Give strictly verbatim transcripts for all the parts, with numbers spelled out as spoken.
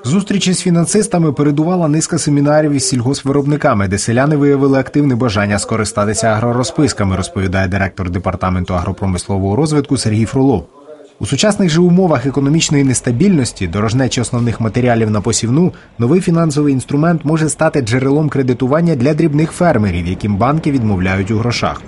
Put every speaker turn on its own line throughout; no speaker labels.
Зустрічі з фінансистами передувала низка семінарів із сільгоспвиробниками, де селяни виявили активне бажання скористатися агророзписками, розповідає директор департаменту агропромислового розвитку Сергій Фролов. У сучасних же умовах економічної нестабільності, дорожнечі основних матеріалів на посівну, новий фінансовий інструмент може стати джерелом кредитування для дрібних фермерів, яким банки відмовляють у грошах.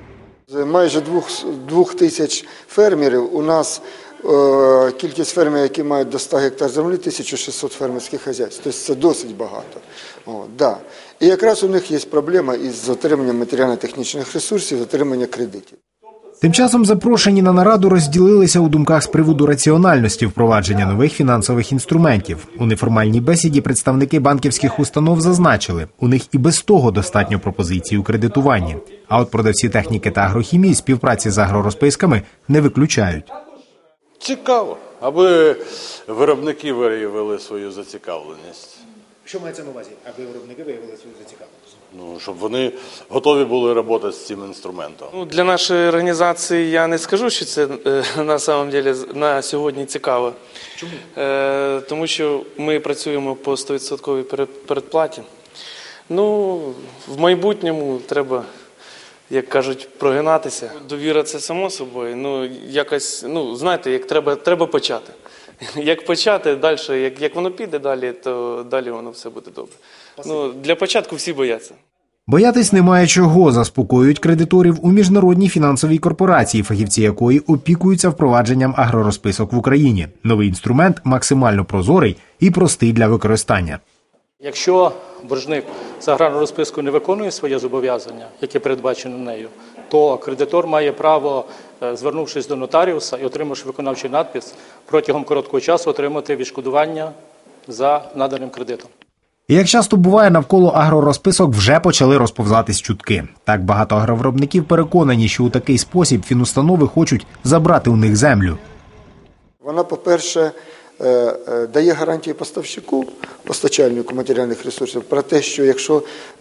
Майже двох, двох тисяч фермерів у нас. Кількість фермерів, які мають до ста гектар землі, тисяча шістсот фермерських хазяйств. Тобто це досить багато. О, да. І якраз у них є проблема із отриманням матеріально-технічних ресурсів, отримання кредитів.
Тим часом запрошені на нараду розділилися у думках з приводу раціональності впровадження нових фінансових інструментів. У неформальній бесіді представники банківських установ зазначили, у них і без того достатньо пропозицій у кредитуванні. А от продавці техніки та агрохімії співпраці з агророзписками не виключають.
Цікаво, аби виробники виявили свою зацікавленість.
Що мається на увазі, аби виробники виявили свою зацікавленість?
Ну, щоб вони готові були працювати з цим інструментом.
Ну, для нашої організації я не скажу, що це е, на самом деле на сьогодні цікаво.
Чому?
Е, тому що ми працюємо по сто відсотків передплаті. Ну, в майбутньому треба, як кажуть, прогинатися. Довіра – це само собою. Ну, якось, ну, знаєте, як треба, треба почати. Як почати далі, як, як воно піде далі, то далі воно все буде добре. Ну, для початку всі бояться.
Боятись немає чого, заспокоюють кредиторів у міжнародній фінансовій корпорації, фахівці якої опікуються впровадженням агророзписок в Україні. Новий інструмент максимально прозорий і простий для використання.
Якщо боржник за аграрну розписку не виконує своє зобов'язання, яке передбачено нею, то кредитор має право, звернувшись до нотаріуса і отримавши виконавчий надпис, протягом короткого часу отримати відшкодування за наданим кредитом.
І як часто буває, навколо агророзписок вже почали розповзатись чутки. Так багато агровиробників переконані, що у такий спосіб фінустанови хочуть забрати у них землю.
Вона, по-перше, дає гарантії поставщику, постачальнику матеріальних ресурсів про те, що якщо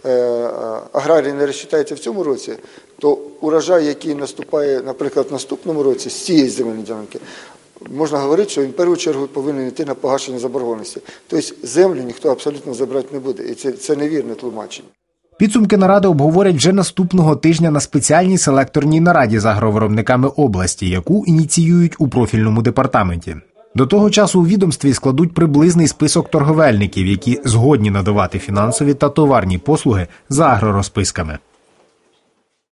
аграрій не розчитається в цьому році, то урожай, який наступає, наприклад, в наступному році з цієї земельної ділянки, можна говорити, що він в першу чергу повинен йти на погашення заборгованості. Тобто землю ніхто абсолютно забрати не буде. І це, це невірне тлумачення.
Підсумки наради обговорять вже наступного тижня на спеціальній селекторній нараді з агровиробниками області, яку ініціюють у профільному департаменті. До того часу у відомстві складуть приблизний список торговельників, які згодні надавати фінансові та товарні послуги за агророзписками.